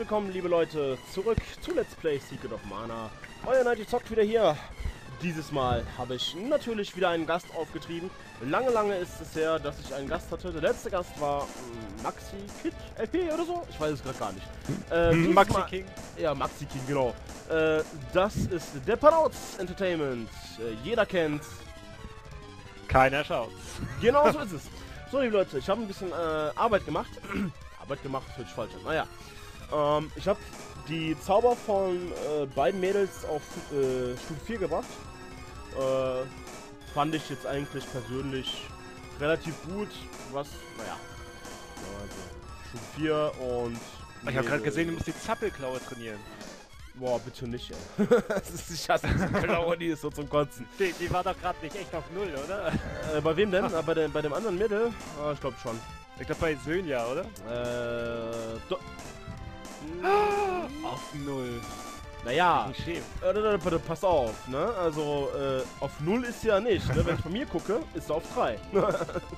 willkommen, liebe Leute, zurück zu Let's Play Secret of Mana. Euer Nighty zockt wieder hier. Dieses Mal habe ich natürlich wieder einen Gast aufgetrieben. Lange ist es her, dass ich einen Gast hatte. Der letzte Gast war Maxi Kid LP oder so? Ich weiß es gerade gar nicht. Maxi King. Ja, Maxi King, genau. Das ist der Panouts Entertainment. Jeder kennt's. Keiner schaut's. Genau so ist es. So, liebe Leute, ich habe ein bisschen Arbeit gemacht. Arbeit gemacht, hört sich falsch an. Naja. Ich habe die Zauber von beiden Mädels auf Stufe 4 gebracht. Fand ich jetzt eigentlich persönlich relativ gut. Was, naja. Also, Stufe 4 und... Ich habe gerade gesehen, du musst die Zappelklaue trainieren. Boah, bitte nicht, ey. Ich hasse diese Klaue, die ist so zum Kotzen. Die war doch gerade nicht echt auf Null, oder? Bei wem denn? Bei dem anderen Mädel? Ich glaube schon. Ich glaube bei Sönja, oder? Auf Null. Naja, Schäm. Pass auf, ne? Also, auf 0 ist ja nicht, ne? Wenn ich bei mir gucke, ist er auf 3. Ja,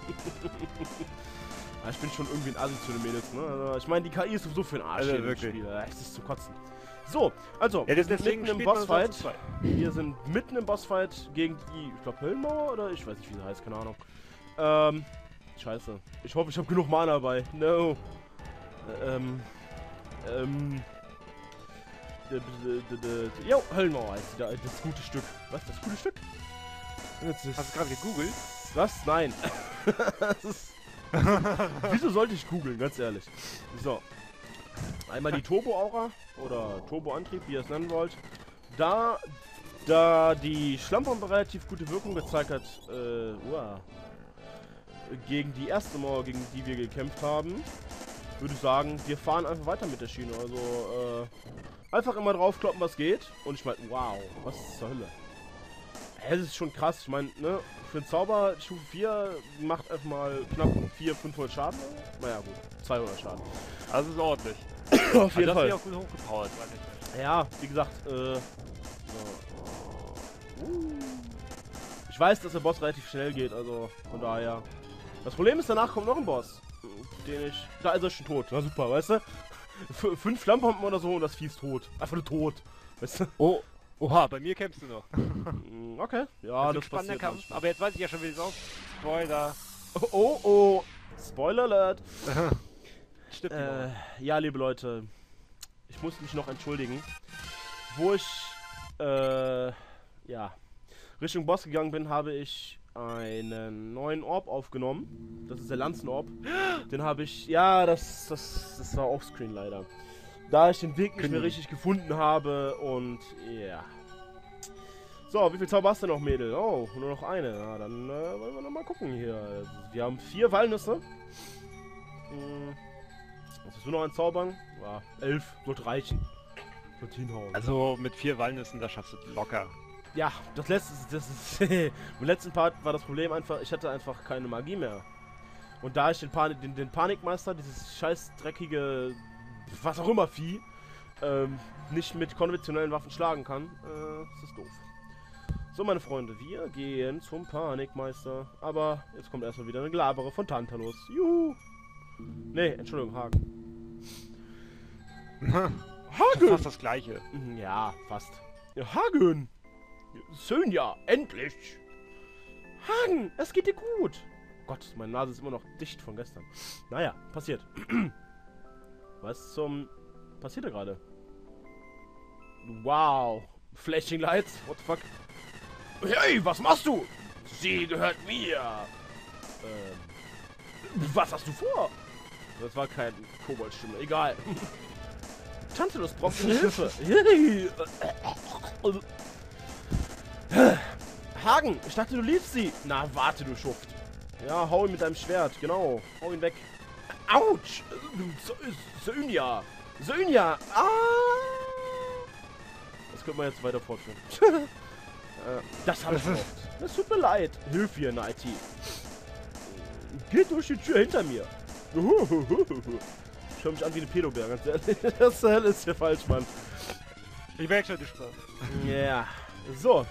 ich bin schon irgendwie ein Assi zu den Mädels, ne? Also, ich meine, die KI ist sowieso für den Arsch Also, im wirklich. Spiel. Es ist zu kotzen. So, also, Ja, wir sind deswegen mitten im spielt man Bossfight. sonst zwei. Wir sind mitten im Bossfight gegen die, ich glaube, Höllenmauer oder? Ich weiß nicht, wie sie heißt, keine Ahnung. Scheiße. Ich hoffe, ich habe genug Mana dabei. No. Jo, Höllenmauer heißt die da, das gute Stück. Was, das gute Stück? Hast du gerade gegoogelt? Was? Nein. Das ist wieso sollte ich googeln, ganz ehrlich? So. Einmal die Turbo-Aura oder Turbo-Antrieb, wie ihr es nennen wollt. Da die Schlammbombe relativ gute Wirkung gezeigt hat, gegen die erste Mauer, gegen die wir gekämpft haben, würde ich sagen, wir fahren einfach weiter mit der Schiene. Also, einfach immer draufkloppen, was geht. Und ich meine, wow, was zur Hölle? Das ist schon krass. Ich meine, ne, für einen Zauber Stufe 4 macht einfach mal knapp 400-500 Schaden. Naja, gut, 200 Schaden. Also ist ordentlich. Auf jeden Fall. Das ist auch gut hochgepowert, sag ich mal. Ja, wie gesagt, ich weiß, dass der Boss relativ schnell geht, also von daher. Das Problem ist, danach kommt noch ein Boss, den ich... Da ist er schon tot. Na super, weißt du? 5 Flammbomben oder so und das Vieh ist tot. Einfach nur tot. Weißt du? Oh, oha, bei mir kämpfst du noch. Okay, ja, das spannender passiert Kampf. manchmal. Aber jetzt weiß ich ja schon, wie es aussieht. Spoiler. Oh, Spoiler Alert. Stimmt. Ja, liebe Leute, ich muss mich noch entschuldigen. Wo ich, ja, Richtung Boss gegangen bin, habe ich einen neuen Orb aufgenommen. Das ist der Lanzenorb. Den habe ich, ja, das war offscreen leider. Da ich den Weg nicht mehr richtig gefunden habe und, ja. So, wie viel Zauber hast du noch, Mädel? Oh, nur noch eine. Ja, dann wollen wir noch mal gucken hier. Wir haben 4 Walnüsse. Was hast du noch an Zaubern? Ja, 11, sollte reichen. Sollte hinhauen. Also mit 4 Walnüssen, das schaffst du locker. Ja, das ist im letzten Part war das Problem einfach, ich hatte einfach keine Magie mehr. Und da ich den Panikmeister, dieses scheiß dreckige, was auch immer Vieh, nicht mit konventionellen Waffen schlagen kann, ist das doof. So, meine Freunde, wir gehen zum Panikmeister. Aber jetzt kommt erstmal wieder eine Glabere von Tantalus. Juhu! Nee, Entschuldigung, Hagen. Hagen! Fast das gleiche. Ja, fast. Ja, Hagen! Sönja, endlich! Hagen, es geht dir gut! Gott, meine Nase ist immer noch dicht von gestern. Naja, passiert. Was zum... passiert da gerade? Wow! Flashing Lights? What the fuck? Hey, was machst du? Sie gehört mir! Was hast du vor? Das war kein Koboldstimme, egal. Tantalus braucht Hilfe. Hagen, ich dachte, du liebst sie. Na, warte, du Schuft. Ja, hau ihn mit deinem Schwert, genau. Hau ihn weg. Autsch! Sönja! Sönja! Ah! Das könnte man jetzt weiter fortführen. Das habe ich gehofft. Es tut mir leid. Hilf hier, Nighty. Geht durch die Tür hinter mir. Ich höre mich an wie eine Pädobär, ganz ehrlich. Das ist hier falsch, Mann. Ich merke schon die Spaß. Ja. So.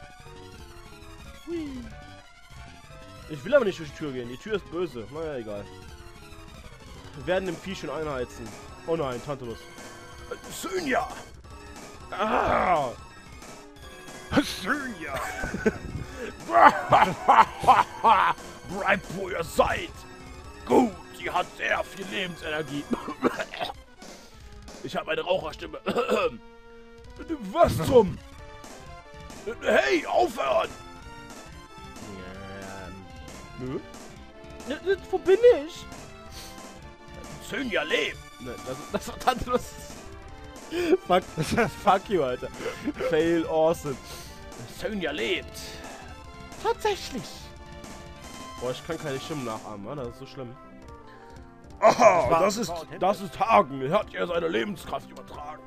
Ich will aber nicht durch die Tür gehen. Die Tür ist böse. Naja, egal. Wir werden dem Vieh schon einheizen. Oh nein, Tantalus. Synja! Ah! Synja! Bleibt, wo ihr seid! Gut, sie hat sehr viel Lebensenergie. Ich habe eine Raucherstimme. Was zum... Hey, aufhören! Nö. Wo bin ich? Synja lebt! Ne, das Fuck you, Alter. Fail awesome. Synja lebt! Tatsächlich! Boah, ich kann keine Stimmen nachahmen, Mann. Das ist so schlimm. Aha, das ist Hagen. Er hat ja seine Lebenskraft übertragen.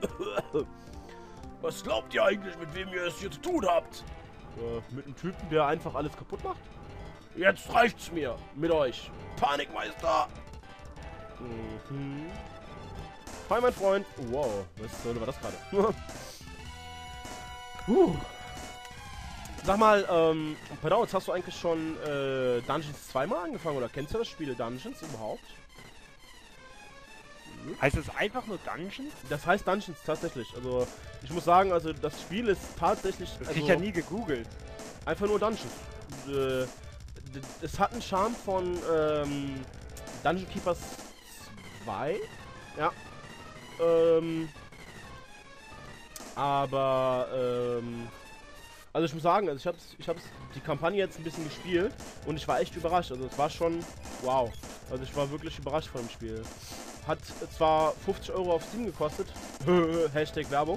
Was glaubt ihr eigentlich, mit wem ihr es hier zu tun habt? Mit einem Typen, der einfach alles kaputt macht? Jetzt reicht's mir mit euch. Panikmeister! Mhm. Hi, mein Freund. Wow, was soll war das gerade? Sag mal, Pedal, jetzt hast du eigentlich schon Dungeons 2 mal angefangen oder kennst du das Spiel Dungeons überhaupt? Heißt das einfach nur Dungeons? Das heißt Dungeons tatsächlich. Also ich muss sagen, also das Spiel ist tatsächlich. Das Also, krieg ich ja nie gegoogelt. einfach nur Dungeons. Es hat einen Charme von Dungeon Keepers 2. Ja. Also ich muss sagen, also ich hab's die Kampagne jetzt ein bisschen gespielt und ich war echt überrascht. Also es war schon wow. Also ich war wirklich überrascht von dem Spiel. Hat zwar 50 € auf Steam gekostet. Hashtag Werbung.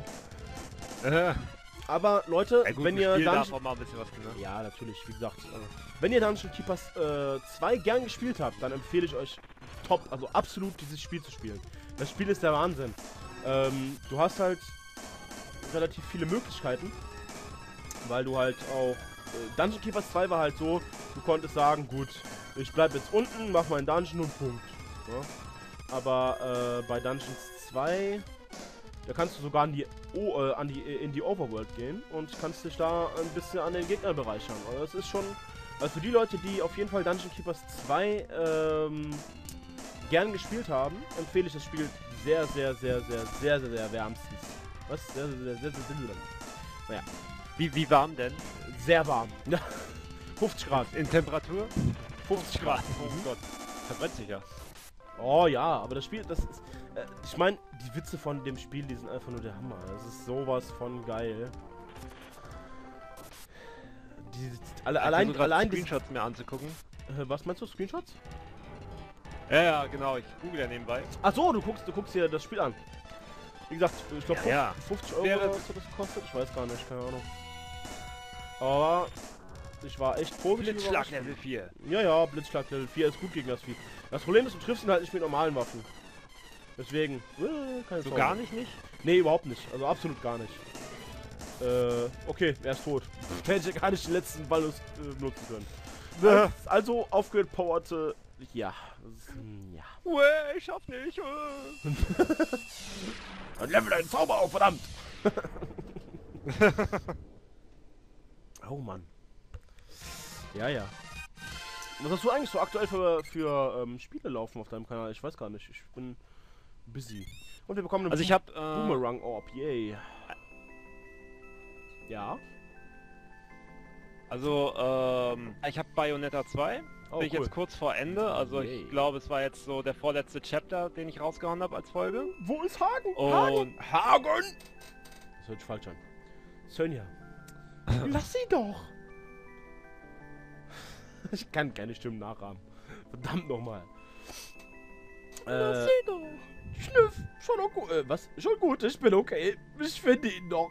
Aber Leute, Ja, gut, wenn ihr darf auch mal ein bisschen was, ne? ja, natürlich, wie gesagt. Wenn ihr Dungeon Keepers 2 gern gespielt habt, dann empfehle ich euch top, also absolut dieses Spiel zu spielen. Das Spiel ist der Wahnsinn. Du hast halt relativ viele Möglichkeiten, weil du halt auch... Dungeon Keepers 2 war halt so, du konntest sagen, gut, ich bleib jetzt unten, mach meinen Dungeon und Punkt. Ja? Aber bei Dungeons 2, da kannst du sogar in die Overworld gehen und kannst dich da ein bisschen an den Gegner bereichern. Also das ist schon... Also für die Leute, die auf jeden Fall Dungeon Keepers 2 gern gespielt haben, empfehle ich das Spiel sehr, sehr, sehr, sehr, sehr, sehr, sehr wärmstens. Was? Sehr, sehr, sehr, sehr, sehr, sehr. Naja. Wie warm denn? Sehr warm. 50 Grad. In Temperatur? 50 Grad. Oh Gott. Verbrennt sich ja. Oh ja, aber das Spiel, das ist... ich meine, die Witze von dem Spiel, die sind einfach nur der Hammer. Das ist sowas von geil. Allein die Screenshots mir anzugucken. was meinst du? Screenshots? Ja, genau. Ich google ja nebenbei. Ach so, du guckst dir das Spiel an. Wie gesagt, ich glaube Ja, 50 € Wäre- hat das gekostet. Ich weiß gar nicht, keine Ahnung. Aber ich war echt positiv Blitzschlag überrascht. Level 4. Ja, Blitzschlag Level 4 ist gut gegen das Vieh. Das Problem ist, du triffst ihn halt nicht mit normalen Waffen. Deswegen, keine So Sorge. gar nicht? Nee, überhaupt nicht. Also absolut gar nicht. Okay, er ist tot. Hätte ich gar nicht den letzten Ball nutzen können. Also, aufgepowerte... Ja. Ja. Ich schaff nicht. Dann level deinen Zauber auf, verdammt! Oh Mann. Ja. Was hast du eigentlich so aktuell für Spiele laufen auf deinem Kanal? Ich weiß gar nicht. Ich bin busy. Und wir bekommen einen Also ich hab Boomerang Orb, yay. Ja. Also, ich hab Bayonetta 2. Oh, Bin ich cool. jetzt kurz vor Ende. Also Yay. ich glaube, es war jetzt so der vorletzte Chapter, den ich rausgehauen habe als Folge. Wo ist Hagen? Und Hagen! Das hört sich falsch an. Sonja. Lass sie doch! Ich kann keine Stimmen nachahmen. Verdammt nochmal. Lass sie doch. Schnüff, schon okay. Was? Schon gut, ich bin okay. Ich finde ihn noch.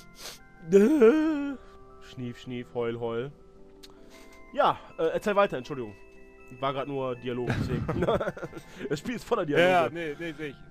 Schnief, heul, heul. Ja, erzähl weiter, Entschuldigung. War gerade nur Dialog, deswegen. Das Spiel ist voller Dialoge. Ja, nee, sehe ich.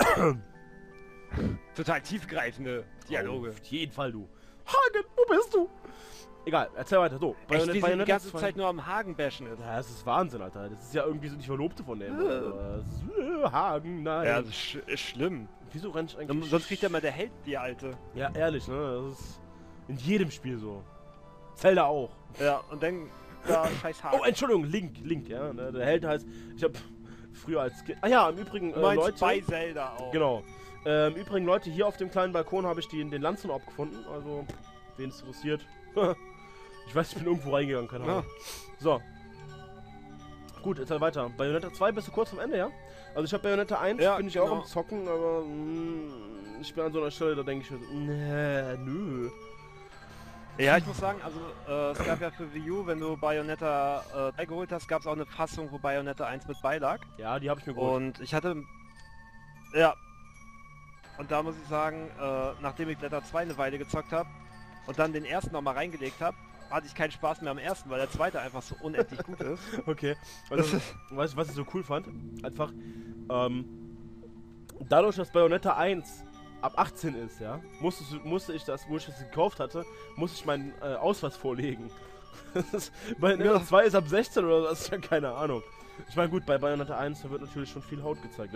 Total tiefgreifende Dialoge. Auf jeden Fall, du. Hagen, wo bist du? Egal, erzähl weiter. So, Echt, wie sie die Bayonetta ganze 2. Zeit nur am Hagen bashen ist. Ja, das ist Wahnsinn, Alter. Das ist ja irgendwie so die Verlobte von dem. Hagen, nein. Ja, das ist schlimm. Wieso rennt ich eigentlich... Sonst kriegt ja mal der Held die Alte. Ja, ehrlich, ne? Das ist in jedem Spiel so. Zelda auch. Ja, und dann... Ja, scheiß Hagen. Oh, Entschuldigung, Link, ja. Der Held heißt... Ich hab früher als Kind... Ah ja, im Übrigen, Du meinst Leute... bei Zelda auch. Genau. Übrigens, Leute, hier auf dem kleinen Balkon habe ich den Lanzenorb gefunden. Also, wen es interessiert. Ich weiß, ich bin irgendwo reingegangen, keine Ahnung. So. Gut, jetzt halt weiter. Bayonetta 2 bist du kurz vom Ende, ja? Also ich habe Bayonetta 1, bin ich auch am Zocken, aber ich bin an so einer Stelle, da denke ich mir so, nö. Ja, ich muss sagen, also es gab ja für Wii U, wenn du Bayonetta 3 geholt hast, gab es auch eine Fassung, wo Bayonetta 1 mit beilag. Ja, die habe ich mir geholt. Und ich hatte... Ja. Und da muss ich sagen, nachdem ich Blätter 2 eine Weile gezockt habe und dann den ersten nochmal reingelegt habe, hatte ich keinen Spaß mehr am ersten, weil der zweite einfach so unendlich gut ist. Okay. Also, weißt du, was ich so cool fand? Einfach, dadurch, dass Bayonetta 1 ab 18 ist, ja, musste ich das, wo ich das gekauft hatte, musste ich meinen Ausweis vorlegen. Bayonetta 2 ist ab 16 oder was, ja, keine Ahnung. Ich meine, gut, bei Bayonetta 1 wird natürlich schon viel Haut gezeigt.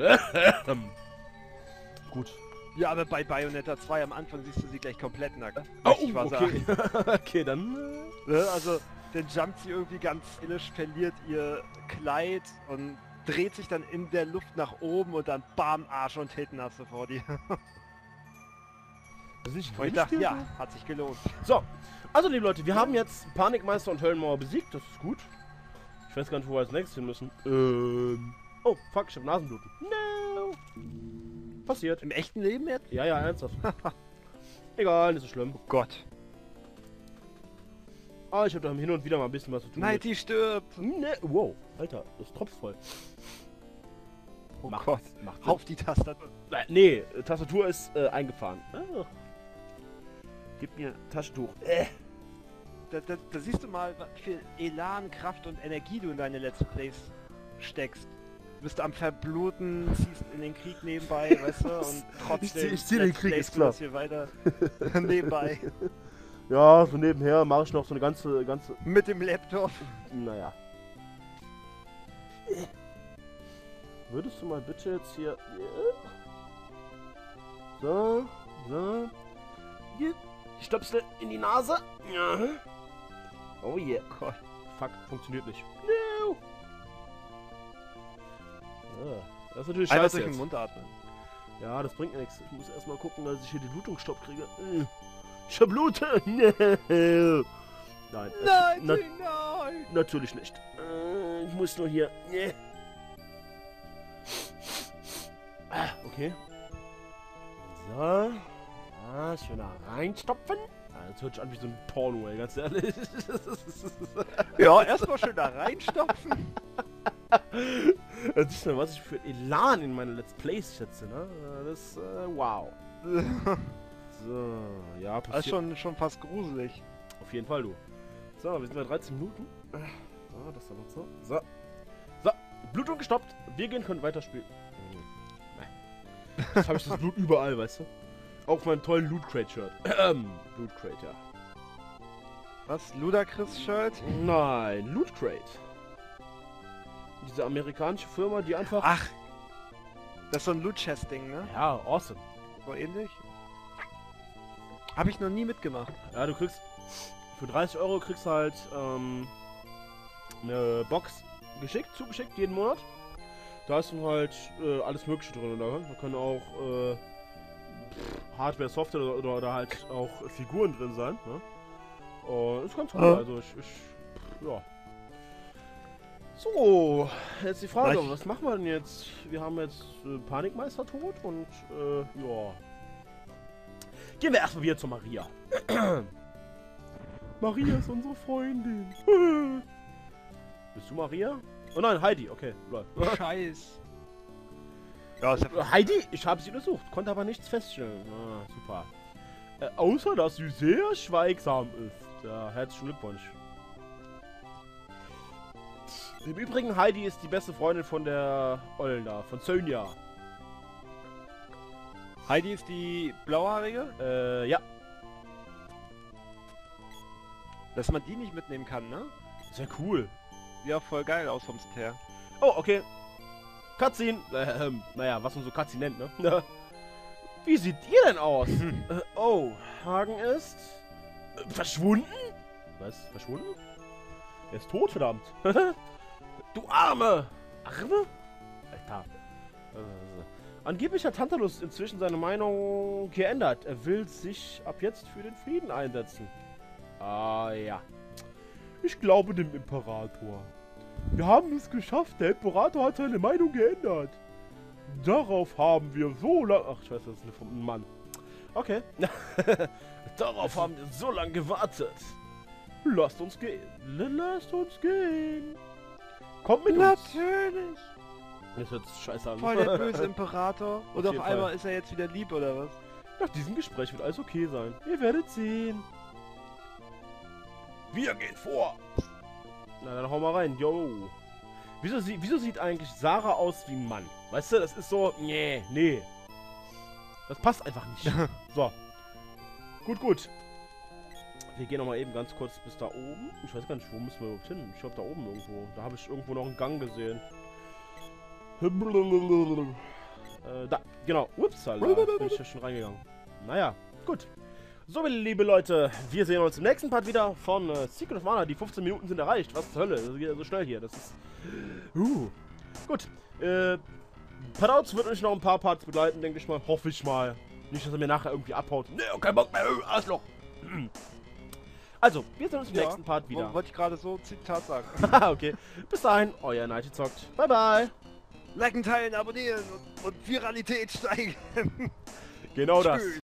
Gut. Ja, aber bei Bayonetta 2 am Anfang siehst du sie gleich komplett nackt. Oh, okay. Okay, dann... Ne, also, dann jumpt sie irgendwie ganz höllisch, verliert ihr Kleid und dreht sich dann in der Luft nach oben und dann bam, Arsch und Titten hast du vor dir. Das ist nicht und ich dachte, ja, hat sich gelohnt. So, also liebe Leute, wir haben jetzt Panikmeister und Höllenmauer besiegt, das ist gut. Ich weiß gar nicht, wo wir als nächstes hin müssen. Oh, fuck, ich hab Nasenbluten. No! Passiert. Im echten Leben jetzt? Ja, ja, ernsthaft. Egal, nicht so schlimm. Oh Gott. Ah, ich hab da hin und wieder mal ein bisschen was zu tun. Nein, die stirbt! Ne, wow, Alter, das tropft voll. Oh Gott, auf die Tastatur. Nee, Tastatur ist eingefahren. Ah. Gib mir Taschentuch. Da siehst du mal, wie viel Elan, Kraft und Energie du in deine Let's Plays steckst. Du bist am Verbluten, ziehst in den Krieg nebenbei, weißt du, und trotzdem ich zieh den Krieg, ist klar. hier weiter nebenbei. Ja, so nebenher mache ich noch so eine ganze... Mit dem Laptop. Naja. Würdest du mal bitte jetzt hier... So, so... Hier, Stöpsel in die Nase. Ja. Oh yeah. Gott. Fuck, funktioniert nicht. No. Ja, das ist natürlich scheiße scheiße durch jetzt. den Mund atmen. Ja, das bringt nichts. Ich muss erstmal gucken, dass ich hier die Blutung stopp kriege. Ich verblute! Nein. Nein. Natürlich nicht. Ich muss nur hier... Okay. So. Ja, schön da reinstopfen. Das hört sich an wie so ein Porno, ey, ganz ehrlich. Ja, erstmal schön da reinstopfen. Das ist ja, was ich für Elan in meine Let's Plays schätze, ne? Das, wow. So, ja, passiert. Das ist schon fast gruselig. Auf jeden Fall, du. So, wir sind bei 13 Minuten. So, das dann noch so. So. So, Blutung gestoppt. Wir können weiterspielen. Jetzt habe ich das Blut überall, weißt du? Auch mein tollen Loot Crate Shirt. Loot Crate, ja. Was? Ludacris Shirt? Nein, Loot Crate. Diese amerikanische Firma, die einfach... Ach! Das ist so ein Loot Chest Ding, ne? Ja, awesome. So ähnlich? Habe ich noch nie mitgemacht. Ja, du kriegst... Für 30 Euro kriegst du halt, eine Box zugeschickt, jeden Monat. Da ist dann halt alles Mögliche drin. Da können auch Hardware, Software oder halt auch Figuren drin sein. Ne? Und ist ganz cool. Also ja. So, jetzt die Frage, was machen wir denn jetzt? Wir haben jetzt Panikmeister tot und ja. Gehen wir erstmal wieder zu Maria. Maria ist unsere Freundin. Bist du Maria? Oh nein, Heidi, okay. Scheiß. Ja, ist ja Heidi, ich habe sie untersucht, konnte aber nichts feststellen. Ah, super. Außer, dass sie sehr schweigsam ist. Ja, herzlichen Glückwunsch. Im Übrigen, Heidi ist die beste Freundin von der Ollen da, von Sonja. Heidi ist die blauhaarige? Ja. Dass man die nicht mitnehmen kann, ne? Sehr cool. Ja, voll geil aus vom Set her. Oh, okay. Cutscene. Naja, was man so Cutscene nennt, ne? Wie sieht ihr denn aus? Oh, Hagen ist... verschwunden? Was? Verschwunden? Er ist tot, verdammt. Du Arme! Arme? Alter. Angeblich hat Tantalus inzwischen seine Meinung geändert. Er will sich ab jetzt für den Frieden einsetzen. Ah ja. Ich glaube dem Imperator. Wir haben es geschafft. Der Imperator hat seine Meinung geändert. Darauf haben wir so lange... Ach, ich weiß, das ist ein Mann. Okay. Darauf haben wir so lange gewartet. Lasst uns gehen. Lasst uns gehen. Kommt mit uns. Natürlich. Das hört sich scheiße an. Voll der böse Imperator. Und auf jeden einmal Fall. ist er jetzt wieder lieb, oder was? Nach diesem Gespräch wird alles okay sein. Ihr werdet sehen. Wir gehen vor. Na, dann hau mal rein. Yo. Wieso sieht eigentlich Sarah aus wie ein Mann? Weißt du, das ist so... Nee. Das passt einfach nicht. So. Gut. Wir gehen nochmal eben ganz kurz bis da oben. Ich weiß gar nicht, wo müssen wir überhaupt hin? Ich glaube da oben irgendwo. Da habe ich irgendwo noch einen Gang gesehen. Da, genau. Ups, bin ich ja schon reingegangen. Naja, gut. So, liebe Leute, wir sehen uns im nächsten Part wieder von Secret of Mana. Die 15 Minuten sind erreicht. Was zur Hölle? Das geht so schnell hier. Das ist... Gut. Padouts wird euch noch ein paar Parts begleiten, denke ich mal. Hoffe ich mal. Nicht, dass er mir nachher irgendwie abhaut. Nee, kein Bock mehr. Arschloch. Also, wir sehen uns im nächsten Part wieder. Wollte ich gerade so Zitat sagen. Okay. Bis dahin, euer Nighty zockt. Bye, bye. Liken, teilen, abonnieren und Viralität steigern. Genau das. Tschüss.